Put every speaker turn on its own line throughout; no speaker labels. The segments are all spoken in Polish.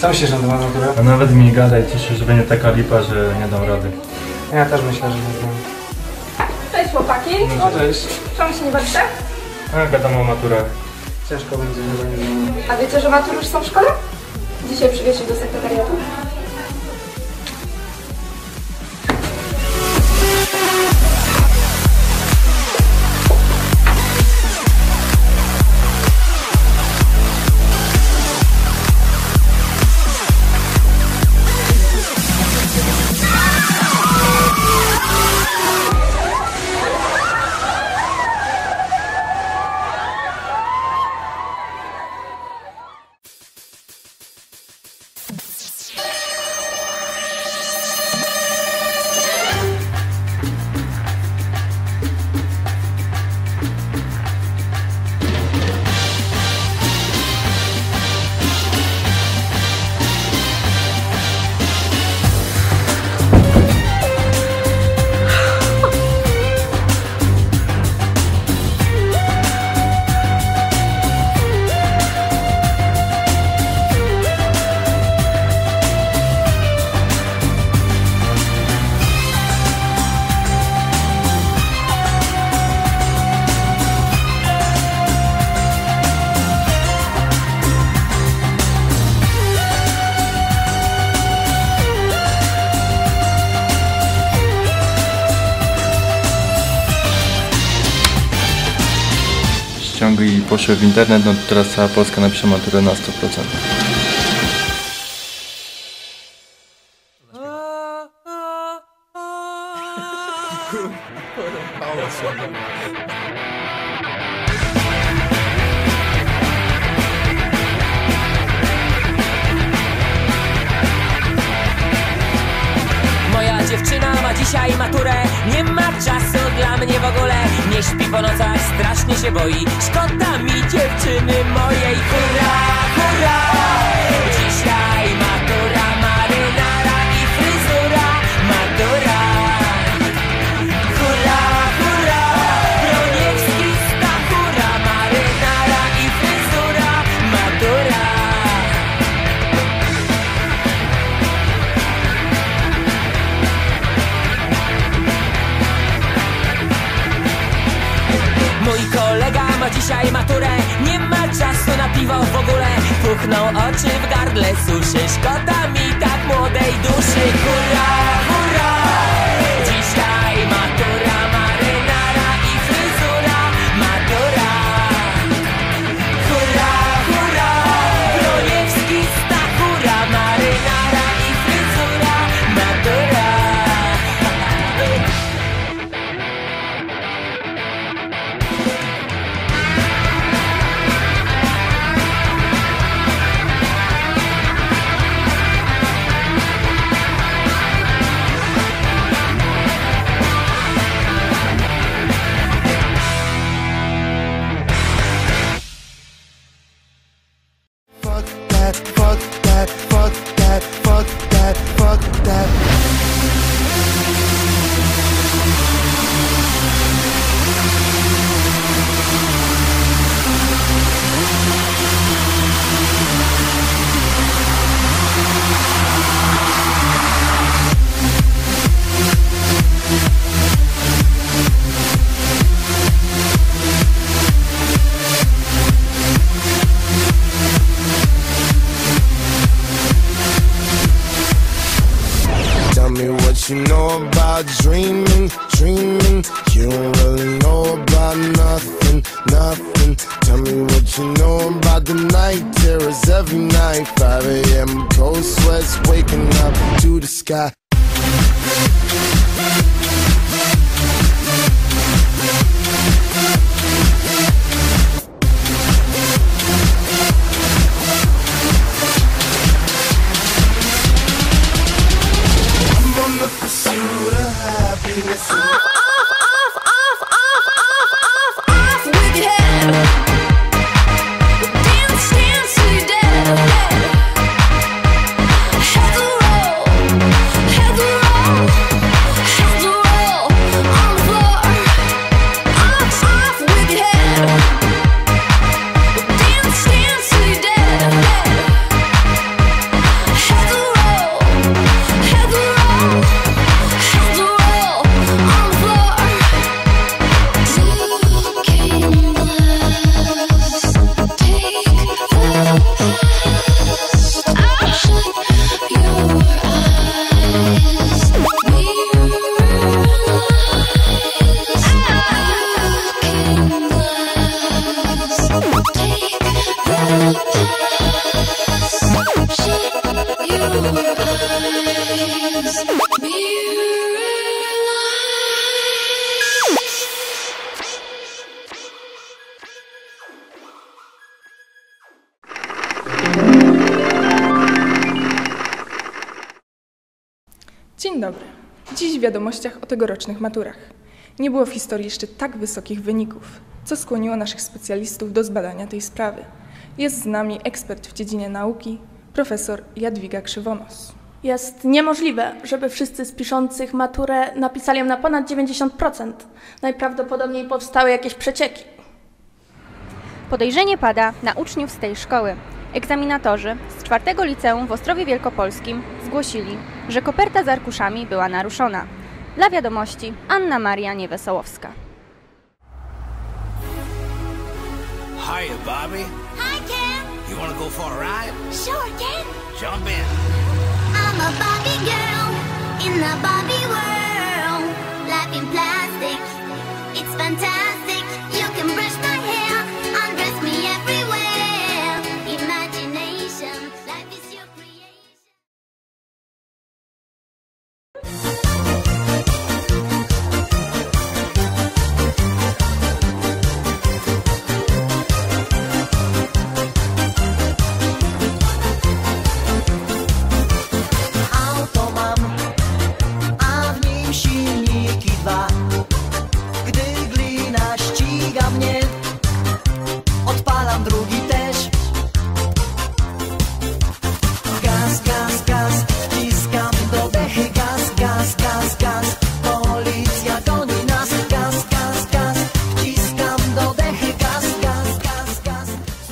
Co myślisz na temat matury?
A nawet mi gadaj, cieszę, że będzie taka lipa, że nie dam rady.
Ja też myślę, że nie znam.
Cześć chłopaki.
No cześć.
Czemu się nie bawicie?
A gadam o maturach.
Ciężko będzie, chyba nie znam.
A wiecie, że matury już są w szkole? Dzisiaj przywieźli do sekretariatu.
Ściągły i poszły w internet, no to teraz cała Polska napisze maturę na 100%.
Moja dziewczyna ma dzisiaj maturę, nie ma czasu dla mnie w ogóle. Nie śpi po nocach, strasznie się boi. Szkoda mi dziewczyny mojej. Hurra, hurra! Dzisiaj matura, marynara i fryzura. Matura. Hurra, hurra! Broniewski, Stachura, marynara i fryzura. Matura. Mój kolega ma dzisiaj maturę, nie ma czasu na piwo w ogóle. Puchną oczy, w gardle suszy, szkoda mi tak młodej duszy. Hurra, hurra! Dzisiaj matura, marynara i fryzura. Matura. Hurra, hurra! Broniewski, Stachura, marynara i fryzura. Matura.
Fuck that, fuck that, fuck that, fuck that, fuck that. Tell me what you know about dreaming, dreaming. You don't really know about nothing, nothing. Tell me what you know about the night terrors every night. 5 a.m. cold sweats waking up to the sky. I'm on the pursuit of happiness.
Off with your head. Dance, dance till you're dead. Head to roll, head to roll, head to roll.
Dzień dobry. Dziś w wiadomościach o tegorocznych maturach. Nie było w historii jeszcze tak wysokich wyników, co skłoniło naszych specjalistów do zbadania tej sprawy. Jest z nami ekspert w dziedzinie nauki, profesor Jadwiga Krzywonos.
Jest niemożliwe, żeby wszyscy z piszących maturę napisali ją na ponad 90%. Najprawdopodobniej powstały jakieś przecieki.
Podejrzenie pada na uczniów z tej szkoły. Egzaminatorzy z 4. liceum w Ostrowie Wielkopolskim zgłosili, że koperta z arkuszami była naruszona. Dla wiadomości Anna Maria Niewesołowska.
Hiya, Bobby.
Hi, Ken.
You wanna go for a ride?
Sure, Ken.
Jump in.
I'm a Barbie girl in the Barbie world. Life in plastic, it's fantastic. You can brush my hair, undress me everywhere. Imagination, life is your creation.
Auto mam, a w nim silniki dwa. Gdy glina ściga mnie, odpalam drugi też. Gaz, gaz, gaz, wciskam do dechy. Gaz, gaz, gaz, gaz, policja goni nas. Gaz, gaz, gaz, wciskam do dechy. Gaz, gaz, gaz, gaz.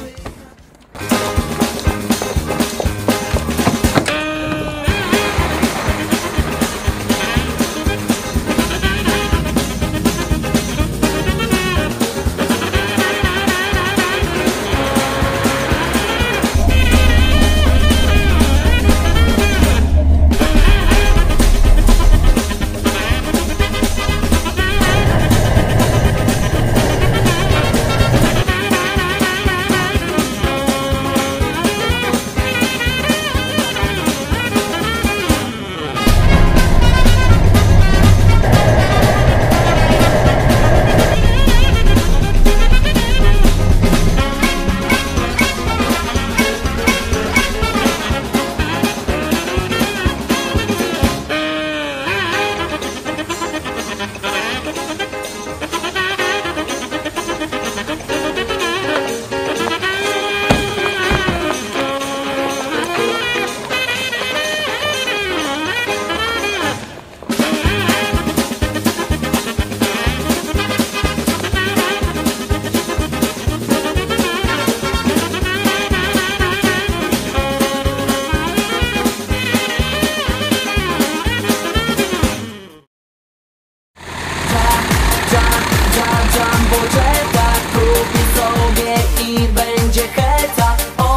Jumbo jetta, kupi sobie i będzie heca.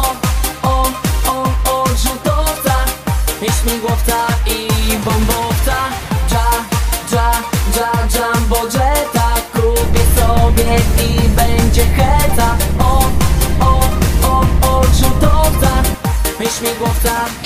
O, rzutowca, śmigłowca i bombowca. Jumbo jetta, kupię sobie i będzie heca. O, rzutowca, śmigłowca